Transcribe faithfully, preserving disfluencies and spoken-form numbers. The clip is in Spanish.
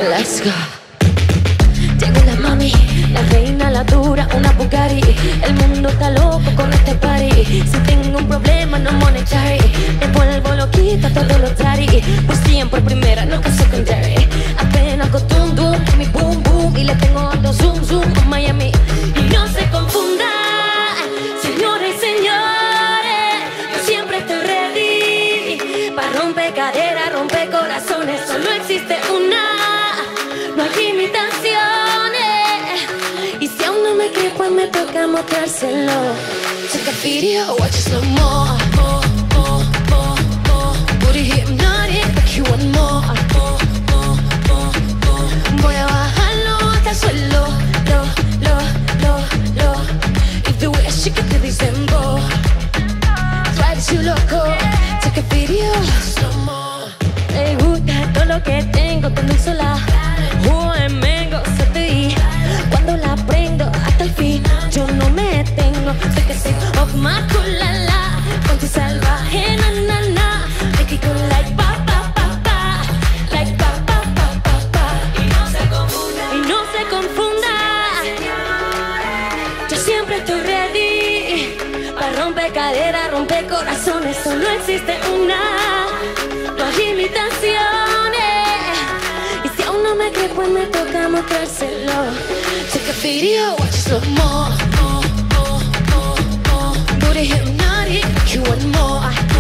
Let's go. Llegó la mami, la reina, la dura, una Bugatti. El mundo está loco con este party. Si tengo un problema no monetary, me vuelvo loquita todo lo tari. Pues siempre primera, nunca secondary. Apenas con tum tum, mi boom boom. Y le tengo alto zoom zoom con Miami. Y no se confunda, señores y señores, yo siempre estoy ready. Pa' romper caderas, romper corazones, solo existe una, no hay imitaciones. Y si aún no me cree, pues me toca mostrárselo. Take a video, watch it slow mo. More, more, more, more. Booty hypnotic, like you want more. More, more, more, more. Voy a bajarlo hasta el suelo. Lo, lo, lo, lo. If the way I shake it, te dicen bo. Drive you loco. Take a video, slow mo. Me gusta todo lo que tengo, tengo sola. Buen mengo, se te di. Cuando la prendo hasta el fin, yo no me tengo. Sé que soy of my culala. Con tu salvaje, na, na, na. Make it go like pa, pa, pa, pa. Like pa, pa, pa, pa, pa. Y no se confunda, y no se confunda. Yo siempre estoy ready. Pa' romper caderas, romper corazones, solo existe una, no hay imitaciones. Y si aún no me cree, pues me toca mostrárselo. Take a video, watch it slow mo. More, more, more, more. Booty hypnotic, you want more.